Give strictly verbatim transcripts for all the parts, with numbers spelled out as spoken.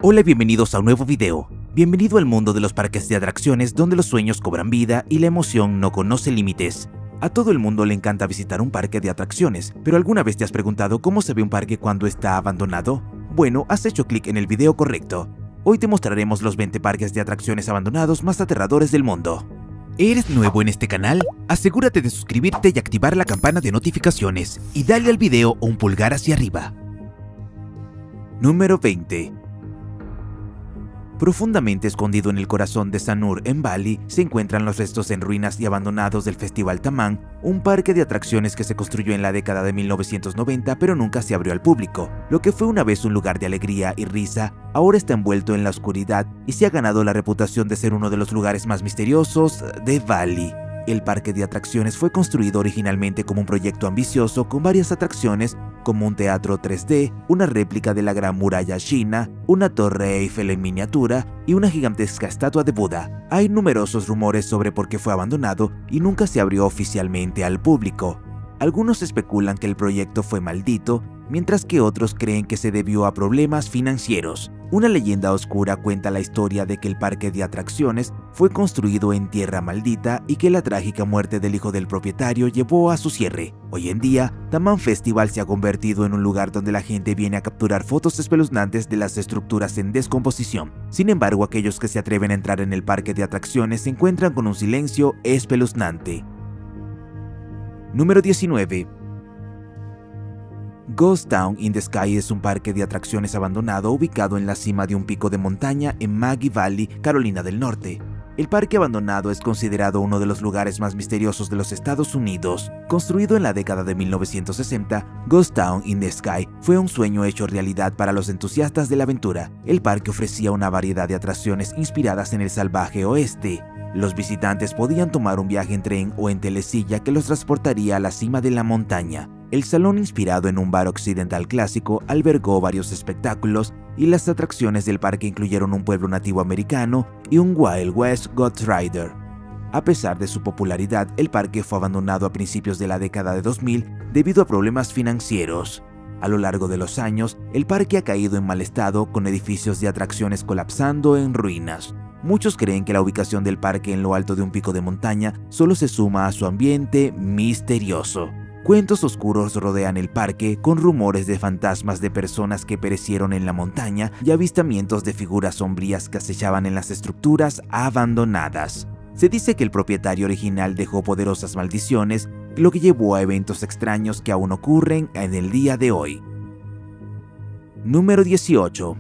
Hola y bienvenidos a un nuevo video. Bienvenido al mundo de los parques de atracciones donde los sueños cobran vida y la emoción no conoce límites. A todo el mundo le encanta visitar un parque de atracciones, pero ¿alguna vez te has preguntado cómo se ve un parque cuando está abandonado? Bueno, has hecho clic en el video correcto. Hoy te mostraremos los veinte parques de atracciones abandonados más aterradores del mundo. ¿Eres nuevo en este canal? Asegúrate de suscribirte y activar la campana de notificaciones y dale al video un pulgar hacia arriba. Número veinte. Profundamente escondido en el corazón de Sanur, en Bali, se encuentran los restos en ruinas y abandonados del Festival Taman, un parque de atracciones que se construyó en la década de mil novecientos noventa pero nunca se abrió al público. Lo que fue una vez un lugar de alegría y risa, ahora está envuelto en la oscuridad y se ha ganado la reputación de ser uno de los lugares más misteriosos de Bali. El parque de atracciones fue construido originalmente como un proyecto ambicioso con varias atracciones como un teatro tres D, una réplica de la Gran Muralla China, una torre Eiffel en miniatura y una gigantesca estatua de Buda. Hay numerosos rumores sobre por qué fue abandonado y nunca se abrió oficialmente al público. Algunos especulan que el proyecto fue maldito, mientras que otros creen que se debió a problemas financieros. Una leyenda oscura cuenta la historia de que el parque de atracciones fue construido en tierra maldita y que la trágica muerte del hijo del propietario llevó a su cierre. Hoy en día, Taman Festival se ha convertido en un lugar donde la gente viene a capturar fotos espeluznantes de las estructuras en descomposición. Sin embargo, aquellos que se atreven a entrar en el parque de atracciones se encuentran con un silencio espeluznante. Número diecinueve. Ghost Town in the Sky es un parque de atracciones abandonado ubicado en la cima de un pico de montaña en Maggie Valley, Carolina del Norte. El parque abandonado es considerado uno de los lugares más misteriosos de los Estados Unidos. Construido en la década de mil novecientos sesenta, Ghost Town in the Sky fue un sueño hecho realidad para los entusiastas de la aventura. El parque ofrecía una variedad de atracciones inspiradas en el salvaje oeste. Los visitantes podían tomar un viaje en tren o en telesilla que los transportaría a la cima de la montaña. El salón, inspirado en un bar occidental clásico, albergó varios espectáculos y las atracciones del parque incluyeron un pueblo nativo americano y un Wild West Ghost Rider. A pesar de su popularidad, el parque fue abandonado a principios de la década de dos mil debido a problemas financieros. A lo largo de los años, el parque ha caído en mal estado, con edificios de atracciones colapsando en ruinas. Muchos creen que la ubicación del parque en lo alto de un pico de montaña solo se suma a su ambiente misterioso. Cuentos oscuros rodean el parque, con rumores de fantasmas de personas que perecieron en la montaña y avistamientos de figuras sombrías que acechaban en las estructuras abandonadas. Se dice que el propietario original dejó poderosas maldiciones, lo que llevó a eventos extraños que aún ocurren en el día de hoy. Número dieciocho.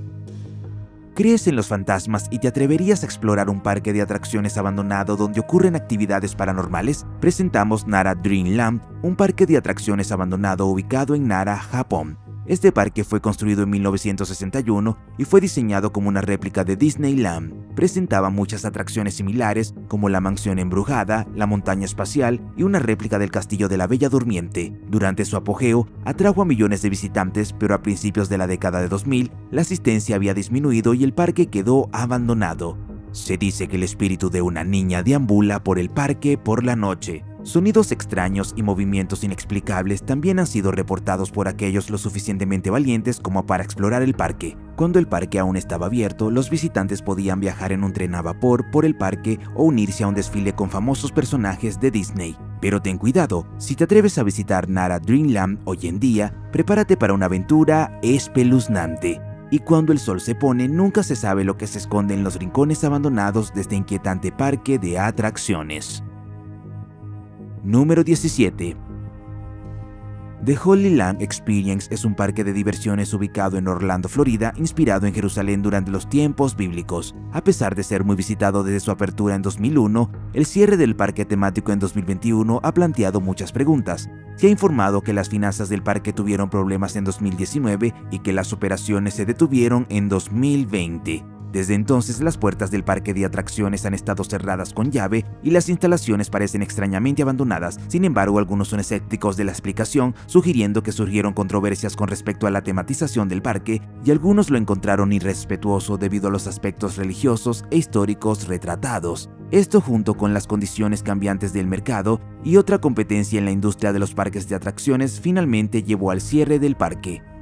¿Crees en los fantasmas y te atreverías a explorar un parque de atracciones abandonado donde ocurren actividades paranormales? Presentamos Nara Dreamland, un parque de atracciones abandonado ubicado en Nara, Japón. Este parque fue construido en mil novecientos sesenta y uno y fue diseñado como una réplica de Disneyland. Presentaba muchas atracciones similares, como la mansión embrujada, la montaña espacial y una réplica del castillo de la Bella Durmiente. Durante su apogeo, atrajo a millones de visitantes, pero a principios de la década de dos mil, la asistencia había disminuido y el parque quedó abandonado. Se dice que el espíritu de una niña deambula por el parque por la noche. Sonidos extraños y movimientos inexplicables también han sido reportados por aquellos lo suficientemente valientes como para explorar el parque. Cuando el parque aún estaba abierto, los visitantes podían viajar en un tren a vapor por el parque o unirse a un desfile con famosos personajes de Disney. Pero ten cuidado, si te atreves a visitar Nara Dreamland hoy en día, prepárate para una aventura espeluznante. Y cuando el sol se pone, nunca se sabe lo que se esconde en los rincones abandonados de este inquietante parque de atracciones. Número diecisiete. The Holy Land Experience es un parque de diversiones ubicado en Orlando, Florida, inspirado en Jerusalén durante los tiempos bíblicos. A pesar de ser muy visitado desde su apertura en dos mil uno, el cierre del parque temático en dos mil veintiuno ha planteado muchas preguntas. Se ha informado que las finanzas del parque tuvieron problemas en dos mil diecinueve y que las operaciones se detuvieron en dos mil veinte. Desde entonces, las puertas del parque de atracciones han estado cerradas con llave y las instalaciones parecen extrañamente abandonadas. Sin embargo, algunos son escépticos de la explicación, sugiriendo que surgieron controversias con respecto a la tematización del parque, y algunos lo encontraron irrespetuoso debido a los aspectos religiosos e históricos retratados. Esto, junto con las condiciones cambiantes del mercado y otra competencia en la industria de los parques de atracciones, finalmente llevó al cierre del parque.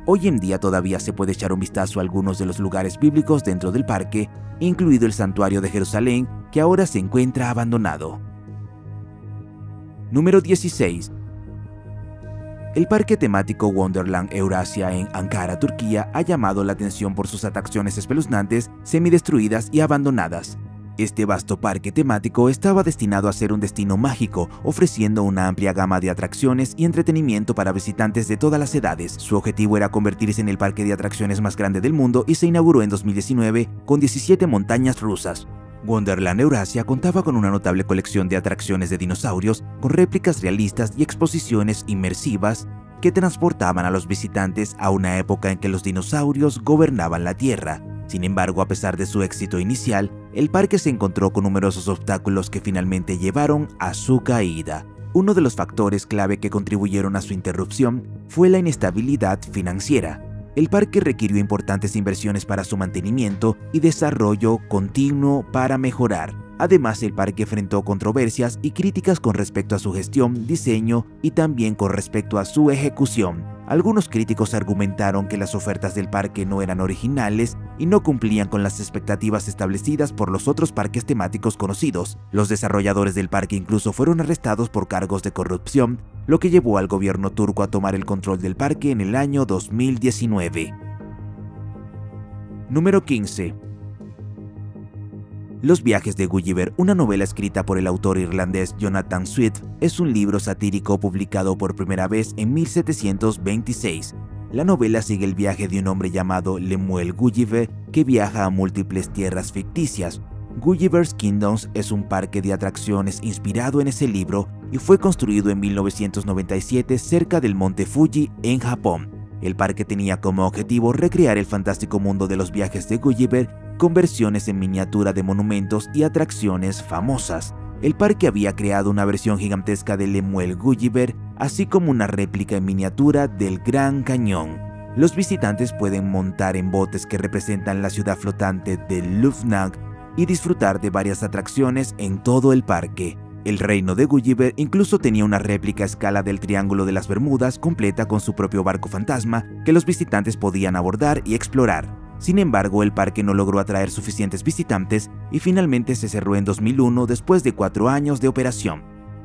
Hoy en día todavía se puede echar un vistazo a algunos de los lugares bíblicos dentro del parque, incluido el Santuario de Jerusalén, que ahora se encuentra abandonado. Número dieciséis. El parque temático Wonderland Eurasia en Ankara, Turquía, ha llamado la atención por sus atracciones espeluznantes, semidestruidas y abandonadas. Este vasto parque temático estaba destinado a ser un destino mágico, ofreciendo una amplia gama de atracciones y entretenimiento para visitantes de todas las edades. Su objetivo era convertirse en el parque de atracciones más grande del mundo y se inauguró en dos mil diecinueve con diecisiete montañas rusas. Wonderland Eurasia contaba con una notable colección de atracciones de dinosaurios, con réplicas realistas y exposiciones inmersivas que transportaban a los visitantes a una época en que los dinosaurios gobernaban la Tierra. Sin embargo, a pesar de su éxito inicial, el parque se encontró con numerosos obstáculos que finalmente llevaron a su caída. Uno de los factores clave que contribuyeron a su interrupción fue la inestabilidad financiera. El parque requirió importantes inversiones para su mantenimiento y desarrollo continuo para mejorar. Además, el parque enfrentó controversias y críticas con respecto a su gestión, diseño y también con respecto a su ejecución. Algunos críticos argumentaron que las ofertas del parque no eran originales y no cumplían con las expectativas establecidas por los otros parques temáticos conocidos. Los desarrolladores del parque incluso fueron arrestados por cargos de corrupción, lo que llevó al gobierno turco a tomar el control del parque en el año dos mil diecinueve. Número quince. Los viajes de Gulliver, una novela escrita por el autor irlandés Jonathan Swift, es un libro satírico publicado por primera vez en mil setecientos veintiséis. La novela sigue el viaje de un hombre llamado Lemuel Gulliver que viaja a múltiples tierras ficticias. Gulliver's Kingdoms es un parque de atracciones inspirado en ese libro y fue construido en mil novecientos noventa y siete cerca del monte Fuji en Japón. El parque tenía como objetivo recrear el fantástico mundo de los viajes de Gulliver con versiones en miniatura de monumentos y atracciones famosas. El parque había creado una versión gigantesca de Lemuel Gulliver, así como una réplica en miniatura del Gran Cañón. Los visitantes pueden montar en botes que representan la ciudad flotante de Lufnag y disfrutar de varias atracciones en todo el parque. El reino de Gulliver incluso tenía una réplica a escala del Triángulo de las Bermudas completa con su propio barco fantasma que los visitantes podían abordar y explorar. Sin embargo, el parque no logró atraer suficientes visitantes y finalmente se cerró en dos mil uno después de cuatro años de operación.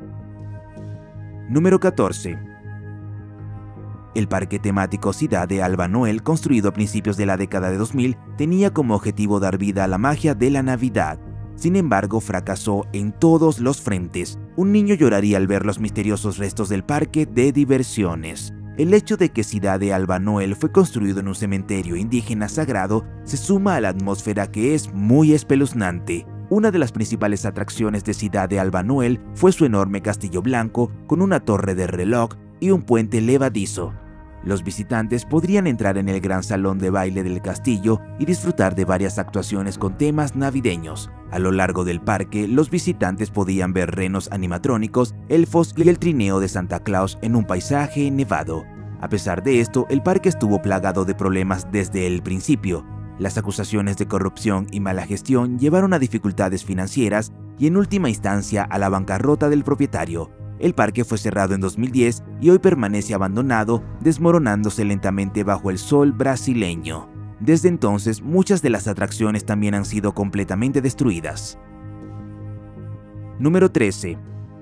Número catorce. El parque temático Ciudad de Alba Noel, construido a principios de la década de dos mil, tenía como objetivo dar vida a la magia de la Navidad. Sin embargo, fracasó en todos los frentes. Un niño lloraría al ver los misteriosos restos del parque de diversiones. El hecho de que Ciudad de Alba Noel fue construido en un cementerio indígena sagrado se suma a la atmósfera que es muy espeluznante. Una de las principales atracciones de Ciudad de Alba Noel fue su enorme castillo blanco con una torre de reloj y un puente levadizo. Los visitantes podrían entrar en el gran salón de baile del castillo y disfrutar de varias actuaciones con temas navideños. A lo largo del parque, los visitantes podían ver renos animatrónicos, elfos y el trineo de Santa Claus en un paisaje nevado. A pesar de esto, el parque estuvo plagado de problemas desde el principio. Las acusaciones de corrupción y mala gestión llevaron a dificultades financieras y en última instancia a la bancarrota del propietario. El parque fue cerrado en dos mil diez y hoy permanece abandonado, desmoronándose lentamente bajo el sol brasileño. Desde entonces, muchas de las atracciones también han sido completamente destruidas. Número trece.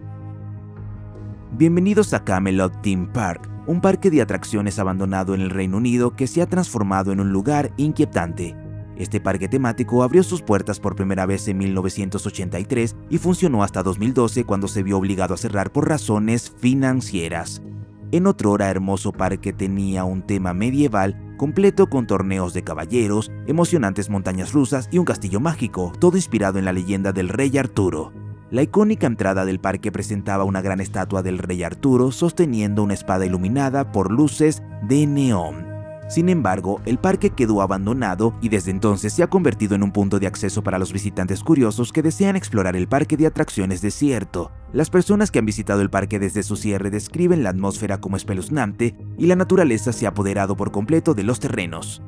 Bienvenidos a Camelot Theme Park, un parque de atracciones abandonado en el Reino Unido que se ha transformado en un lugar inquietante. Este parque temático abrió sus puertas por primera vez en mil novecientos ochenta y tres y funcionó hasta dos mil doce cuando se vio obligado a cerrar por razones financieras. En otrora hermoso parque tenía un tema medieval completo con torneos de caballeros, emocionantes montañas rusas y un castillo mágico, todo inspirado en la leyenda del rey Arturo. La icónica entrada del parque presentaba una gran estatua del rey Arturo sosteniendo una espada iluminada por luces de neón. Sin embargo, el parque quedó abandonado y desde entonces se ha convertido en un punto de acceso para los visitantes curiosos que desean explorar el parque de atracciones desierto. Las personas que han visitado el parque desde su cierre describen la atmósfera como espeluznante y la naturaleza se ha apoderado por completo de los terrenos.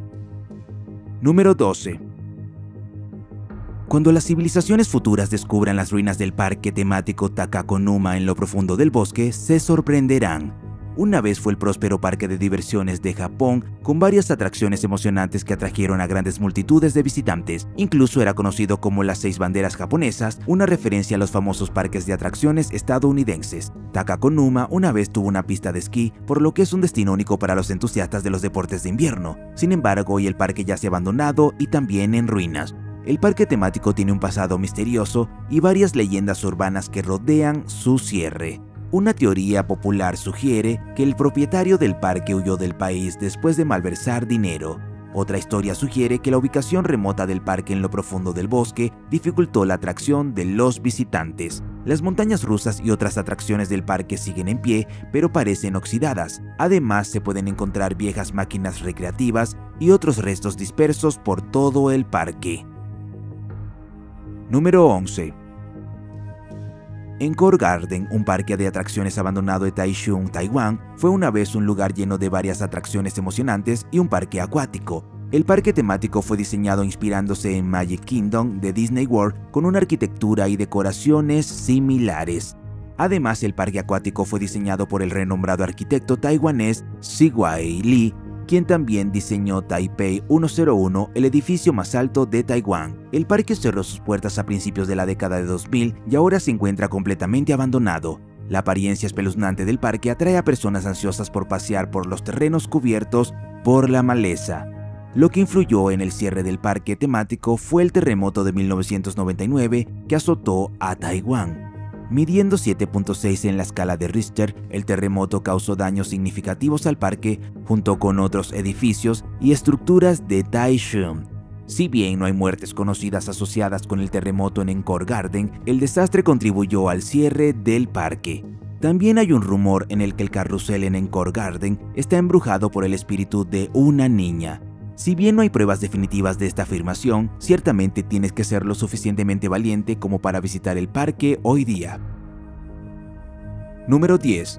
Número doce. Cuando las civilizaciones futuras descubran las ruinas del parque temático Takakonuma en lo profundo del bosque, se sorprenderán. Una vez fue el próspero parque de diversiones de Japón, con varias atracciones emocionantes que atrajeron a grandes multitudes de visitantes. Incluso era conocido como las seis banderas japonesas, una referencia a los famosos parques de atracciones estadounidenses. Takakonuma una vez tuvo una pista de esquí, por lo que es un destino único para los entusiastas de los deportes de invierno. Sin embargo, hoy el parque yace abandonado y también en ruinas. El parque temático tiene un pasado misterioso y varias leyendas urbanas que rodean su cierre. Una teoría popular sugiere que el propietario del parque huyó del país después de malversar dinero. Otra historia sugiere que la ubicación remota del parque en lo profundo del bosque dificultó la atracción de los visitantes. Las montañas rusas y otras atracciones del parque siguen en pie, pero parecen oxidadas. Además, se pueden encontrar viejas máquinas recreativas y otros restos dispersos por todo el parque. Número once. Encore Garden, un parque de atracciones abandonado de Taichung, Taiwán, fue una vez un lugar lleno de varias atracciones emocionantes y un parque acuático. El parque temático fue diseñado inspirándose en Magic Kingdom de Disney World, con una arquitectura y decoraciones similares. Además, el parque acuático fue diseñado por el renombrado arquitecto taiwanés Sigwai Lee, quien también diseñó Taipei ciento uno, el edificio más alto de Taiwán. El parque cerró sus puertas a principios de la década de dos mil y ahora se encuentra completamente abandonado. La apariencia espeluznante del parque atrae a personas ansiosas por pasear por los terrenos cubiertos por la maleza. Lo que influyó en el cierre del parque temático fue el terremoto de mil novecientos noventa y nueve que azotó a Taiwán. Midiendo siete punto seis en la escala de Richter, el terremoto causó daños significativos al parque junto con otros edificios y estructuras de Taichung. Si bien no hay muertes conocidas asociadas con el terremoto en Encore Garden, el desastre contribuyó al cierre del parque. También hay un rumor en el que el carrusel en Encore Garden está embrujado por el espíritu de una niña. Si bien no hay pruebas definitivas de esta afirmación, ciertamente tienes que ser lo suficientemente valiente como para visitar el parque hoy día. Número diez.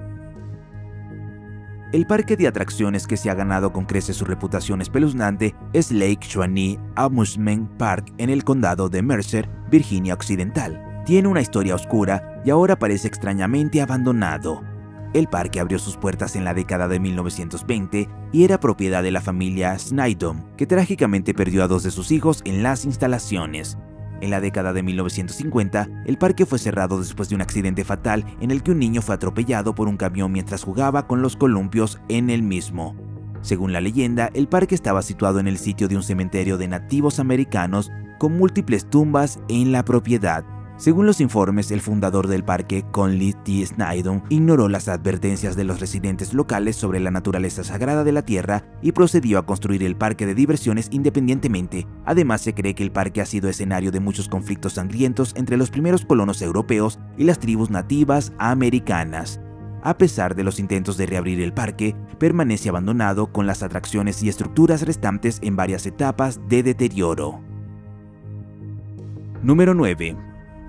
El parque de atracciones que se ha ganado con creces su reputación espeluznante es Lake Shawnee Amusement Park en el condado de Mercer, Virginia Occidental. Tiene una historia oscura y ahora parece extrañamente abandonado. El parque abrió sus puertas en la década de mil novecientos veinte y era propiedad de la familia Snydom, que trágicamente perdió a dos de sus hijos en las instalaciones. En la década de mil novecientos cincuenta, el parque fue cerrado después de un accidente fatal en el que un niño fue atropellado por un camión mientras jugaba con los columpios en el mismo. Según la leyenda, el parque estaba situado en el sitio de un cementerio de nativos americanos con múltiples tumbas en la propiedad. Según los informes, el fundador del parque, Conley T. Snydom, ignoró las advertencias de los residentes locales sobre la naturaleza sagrada de la tierra y procedió a construir el parque de diversiones independientemente. Además, se cree que el parque ha sido escenario de muchos conflictos sangrientos entre los primeros colonos europeos y las tribus nativas americanas. A pesar de los intentos de reabrir el parque, permanece abandonado con las atracciones y estructuras restantes en varias etapas de deterioro. Número nueve.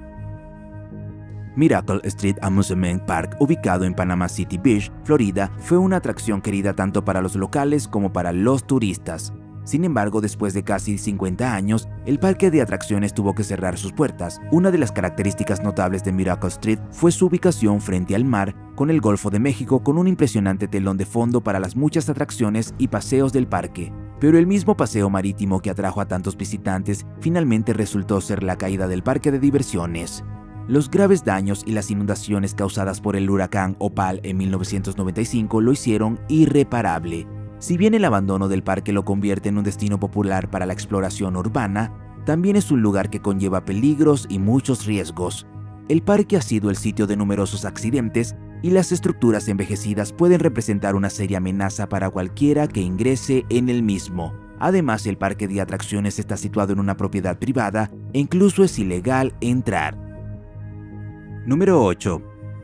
Miracle Street Amusement Park, ubicado en Panama City Beach, Florida, fue una atracción querida tanto para los locales como para los turistas. Sin embargo, después de casi cincuenta años, el parque de atracciones tuvo que cerrar sus puertas. Una de las características notables de Miracle Street fue su ubicación frente al mar, con el Golfo de México con un impresionante telón de fondo para las muchas atracciones y paseos del parque. Pero el mismo paseo marítimo que atrajo a tantos visitantes finalmente resultó ser la caída del parque de diversiones. Los graves daños y las inundaciones causadas por el huracán Opal en mil novecientos noventa y cinco lo hicieron irreparable. Si bien el abandono del parque lo convierte en un destino popular para la exploración urbana, también es un lugar que conlleva peligros y muchos riesgos. El parque ha sido el sitio de numerosos accidentes y las estructuras envejecidas pueden representar una seria amenaza para cualquiera que ingrese en el mismo. Además, el parque de atracciones está situado en una propiedad privada e incluso es ilegal entrar. Número ocho.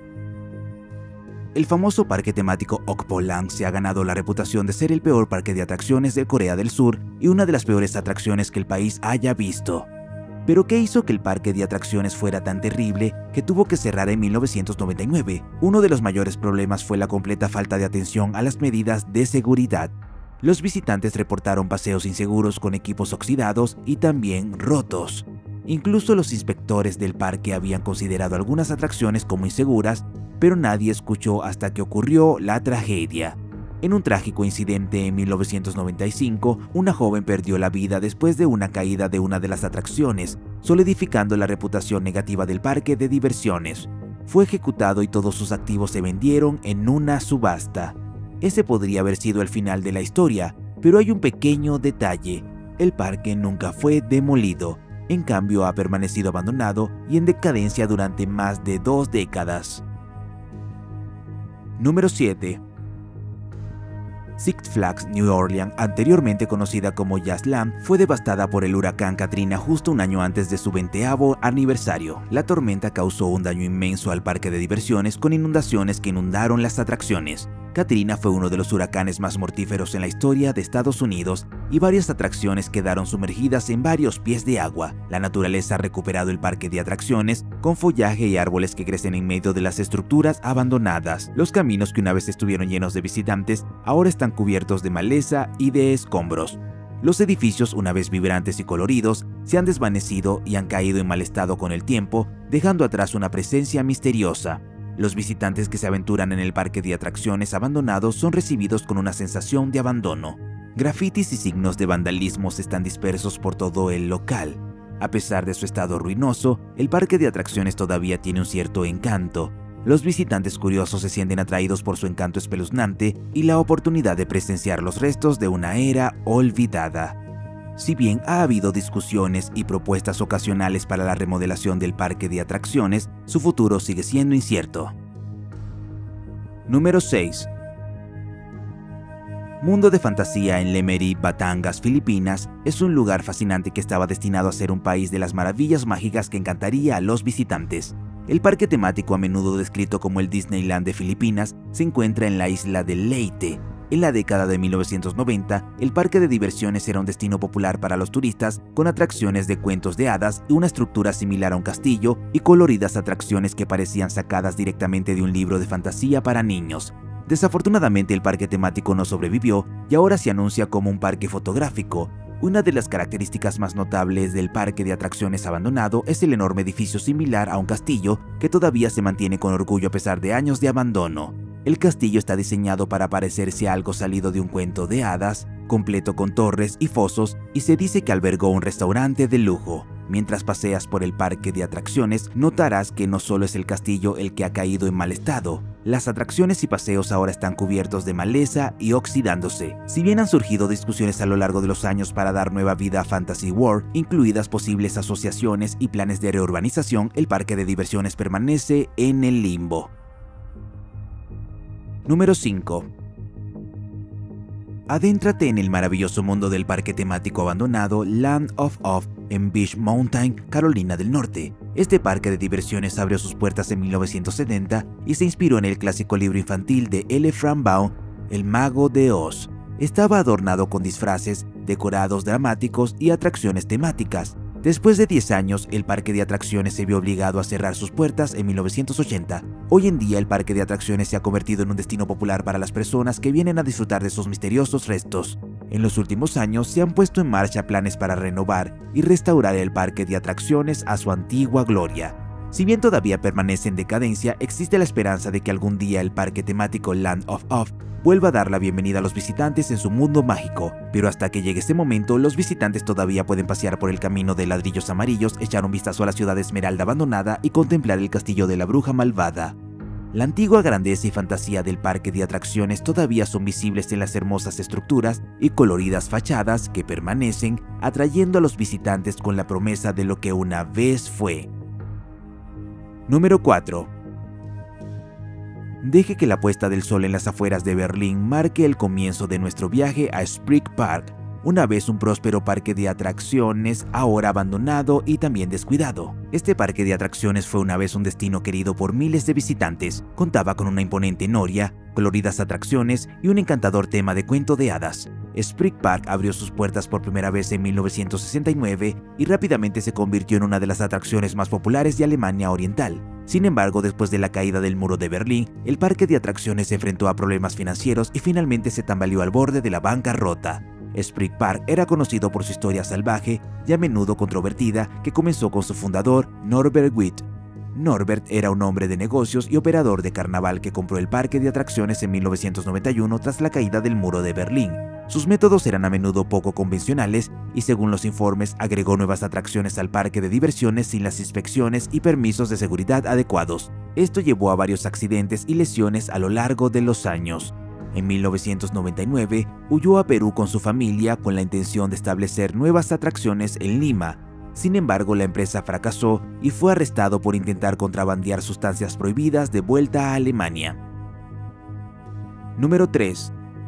El famoso parque temático Okpolang se ha ganado la reputación de ser el peor parque de atracciones de Corea del Sur y una de las peores atracciones que el país haya visto. ¿Pero qué hizo que el parque de atracciones fuera tan terrible que tuvo que cerrar en mil novecientos noventa y nueve? Uno de los mayores problemas fue la completa falta de atención a las medidas de seguridad. Los visitantes reportaron paseos inseguros con equipos oxidados y también rotos. Incluso los inspectores del parque habían considerado algunas atracciones como inseguras, pero nadie escuchó hasta que ocurrió la tragedia. En un trágico incidente en mil novecientos noventa y cinco, una joven perdió la vida después de una caída de una de las atracciones, solidificando la reputación negativa del parque de diversiones. Fue ejecutado y todos sus activos se vendieron en una subasta. Ese podría haber sido el final de la historia, pero hay un pequeño detalle. El parque nunca fue demolido. En cambio, ha permanecido abandonado y en decadencia durante más de dos décadas. Número siete. Six Flags New Orleans, anteriormente conocida como Jazzland, fue devastada por el huracán Katrina justo un año antes de su veinteavo aniversario. La tormenta causó un daño inmenso al parque de diversiones con inundaciones que inundaron las atracciones. Katrina fue uno de los huracanes más mortíferos en la historia de Estados Unidos y varias atracciones quedaron sumergidas en varios pies de agua. La naturaleza ha recuperado el parque de atracciones con follaje y árboles que crecen en medio de las estructuras abandonadas. Los caminos que una vez estuvieron llenos de visitantes ahora están cubiertos de maleza y de escombros. Los edificios, una vez vibrantes y coloridos, se han desvanecido y han caído en mal estado con el tiempo, dejando atrás una presencia misteriosa. Los visitantes que se aventuran en el parque de atracciones abandonados son recibidos con una sensación de abandono. Grafitis y signos de vandalismo están dispersos por todo el local. A pesar de su estado ruinoso, el parque de atracciones todavía tiene un cierto encanto. Los visitantes curiosos se sienten atraídos por su encanto espeluznante y la oportunidad de presenciar los restos de una era olvidada. Si bien ha habido discusiones y propuestas ocasionales para la remodelación del parque de atracciones, su futuro sigue siendo incierto. Número seis. Mundo de Fantasía en Lemery, Batangas, Filipinas, es un lugar fascinante que estaba destinado a ser un país de las maravillas mágicas que encantaría a los visitantes. El parque temático, a menudo descrito como el Disneyland de Filipinas, se encuentra en la isla de Leyte. En la década de mil novecientos noventa, el parque de diversiones era un destino popular para los turistas, con atracciones de cuentos de hadas y una estructura similar a un castillo y coloridas atracciones que parecían sacadas directamente de un libro de fantasía para niños. Desafortunadamente, el parque temático no sobrevivió y ahora se anuncia como un parque fotográfico. Una de las características más notables del parque de atracciones abandonado es el enorme edificio similar a un castillo que todavía se mantiene con orgullo a pesar de años de abandono. El castillo está diseñado para parecerse a algo salido de un cuento de hadas, completo con torres y fosos, y se dice que albergó un restaurante de lujo. Mientras paseas por el parque de atracciones, notarás que no solo es el castillo el que ha caído en mal estado. Las atracciones y paseos ahora están cubiertos de maleza y oxidándose. Si bien han surgido discusiones a lo largo de los años para dar nueva vida a Fantasy World, incluidas posibles asociaciones y planes de reurbanización, el parque de diversiones permanece en el limbo. Número cinco. Adéntrate en el maravilloso mundo del parque temático abandonado Land of Oz en Beach Mountain, Carolina del Norte. Este parque de diversiones abrió sus puertas en mil novecientos setenta y se inspiró en el clásico libro infantil de L. Frank Baum, El Mago de Oz. Estaba adornado con disfraces, decorados dramáticos y atracciones temáticas. Después de diez años, el parque de atracciones se vio obligado a cerrar sus puertas en mil novecientos ochenta. Hoy en día, el parque de atracciones se ha convertido en un destino popular para las personas que vienen a disfrutar de sus misteriosos restos. En los últimos años, se han puesto en marcha planes para renovar y restaurar el parque de atracciones a su antigua gloria. Si bien todavía permanece en decadencia, existe la esperanza de que algún día el parque temático Land of Oz vuelva a dar la bienvenida a los visitantes en su mundo mágico, pero hasta que llegue ese momento, los visitantes todavía pueden pasear por el camino de ladrillos amarillos, echar un vistazo a la ciudad Esmeralda abandonada y contemplar el castillo de la bruja malvada. La antigua grandeza y fantasía del parque de atracciones todavía son visibles en las hermosas estructuras y coloridas fachadas que permanecen, atrayendo a los visitantes con la promesa de lo que una vez fue. Número cuatro. Deje que la puesta del sol en las afueras de Berlín marque el comienzo de nuestro viaje a Spring Park, una vez un próspero parque de atracciones, ahora abandonado y también descuidado. Este parque de atracciones fue una vez un destino querido por miles de visitantes. Contaba con una imponente noria, coloridas atracciones y un encantador tema de cuento de hadas. Spring Park abrió sus puertas por primera vez en mil novecientos sesenta y nueve y rápidamente se convirtió en una de las atracciones más populares de Alemania Oriental. Sin embargo, después de la caída del muro de Berlín, el parque de atracciones se enfrentó a problemas financieros y finalmente se tambaleó al borde de la bancarrota. Spring Park era conocido por su historia salvaje y a menudo controvertida que comenzó con su fundador, Norbert Witt. Norbert era un hombre de negocios y operador de carnaval que compró el parque de atracciones en mil novecientos noventa y uno tras la caída del muro de Berlín. Sus métodos eran a menudo poco convencionales y, según los informes, agregó nuevas atracciones al parque de diversiones sin las inspecciones y permisos de seguridad adecuados. Esto llevó a varios accidentes y lesiones a lo largo de los años. En mil novecientos noventa y nueve, huyó a Perú con su familia con la intención de establecer nuevas atracciones en Lima. Sin embargo, la empresa fracasó y fue arrestado por intentar contrabandear sustancias prohibidas de vuelta a Alemania. Número tres.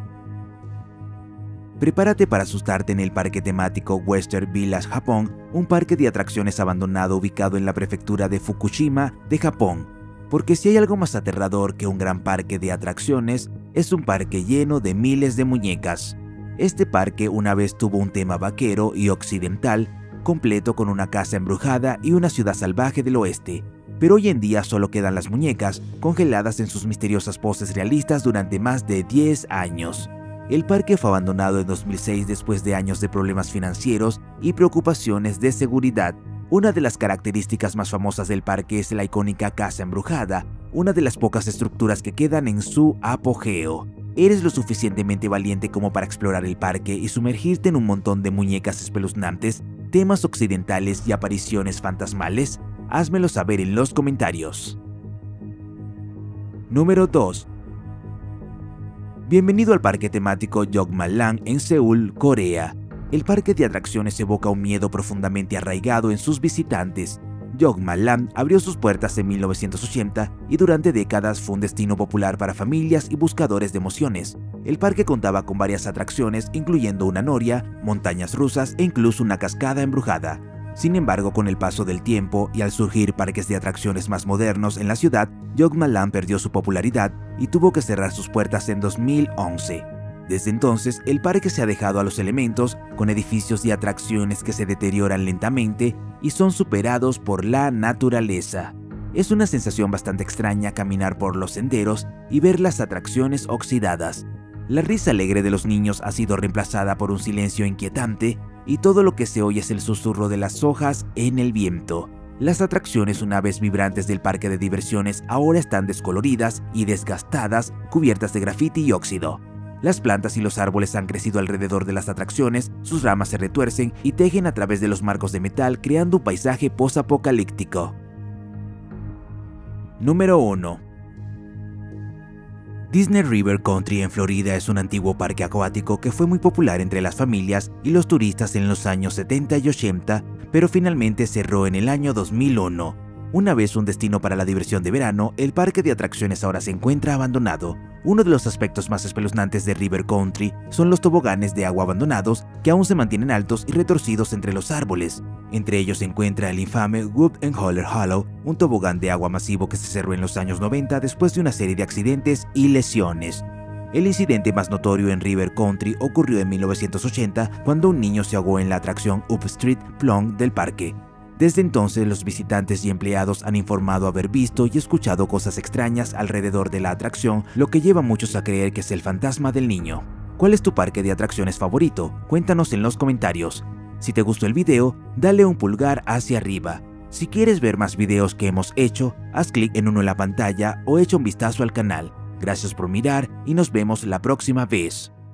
Prepárate para asustarte en el parque temático Western Village, Japón, un parque de atracciones abandonado ubicado en la prefectura de Fukushima, de Japón. Porque si hay algo más aterrador que un gran parque de atracciones, es un parque lleno de miles de muñecas. Este parque una vez tuvo un tema vaquero y occidental, completo con una casa embrujada y una ciudad salvaje del oeste. Pero hoy en día solo quedan las muñecas, congeladas en sus misteriosas poses realistas durante más de diez años. El parque fue abandonado en dos mil seis después de años de problemas financieros y preocupaciones de seguridad. Una de las características más famosas del parque es la icónica casa embrujada, una de las pocas estructuras que quedan en su apogeo. ¿Eres lo suficientemente valiente como para explorar el parque y sumergirte en un montón de muñecas espeluznantes, temas occidentales y apariciones fantasmales? Házmelo saber en los comentarios. Número dos. Bienvenido al parque temático Jogmanland en Seúl, Corea. El parque de atracciones evoca un miedo profundamente arraigado en sus visitantes. Jogmanland abrió sus puertas en mil novecientos ochenta y durante décadas fue un destino popular para familias y buscadores de emociones. El parque contaba con varias atracciones, incluyendo una noria, montañas rusas e incluso una cascada embrujada. Sin embargo, con el paso del tiempo y al surgir parques de atracciones más modernos en la ciudad, Jogmanland perdió su popularidad y tuvo que cerrar sus puertas en dos mil once. Desde entonces, el parque se ha dejado a los elementos, con edificios y atracciones que se deterioran lentamente y son superados por la naturaleza. Es una sensación bastante extraña caminar por los senderos y ver las atracciones oxidadas. La risa alegre de los niños ha sido reemplazada por un silencio inquietante y todo lo que se oye es el susurro de las hojas en el viento. Las atracciones, una vez vibrantes del parque de diversiones, ahora están descoloridas y desgastadas, cubiertas de grafiti y óxido. Las plantas y los árboles han crecido alrededor de las atracciones, sus ramas se retuercen y tejen a través de los marcos de metal, creando un paisaje posapocalíptico. Número uno. Disney River Country en Florida es un antiguo parque acuático que fue muy popular entre las familias y los turistas en los años setenta y ochenta, pero finalmente cerró en el año dos mil uno. Una vez un destino para la diversión de verano, el parque de atracciones ahora se encuentra abandonado. Uno de los aspectos más espeluznantes de River Country son los toboganes de agua abandonados que aún se mantienen altos y retorcidos entre los árboles. Entre ellos se encuentra el infame Whoop and Holler Hollow, un tobogán de agua masivo que se cerró en los años noventa después de una serie de accidentes y lesiones. El incidente más notorio en River Country ocurrió en mil novecientos ochenta cuando un niño se ahogó en la atracción Up Street Plunge del parque. Desde entonces, los visitantes y empleados han informado haber visto y escuchado cosas extrañas alrededor de la atracción, lo que lleva a muchos a creer que es el fantasma del niño. ¿Cuál es tu parque de atracciones favorito? Cuéntanos en los comentarios. Si te gustó el video, dale un pulgar hacia arriba. Si quieres ver más videos que hemos hecho, haz clic en uno en la pantalla o echa un vistazo al canal. Gracias por mirar y nos vemos la próxima vez.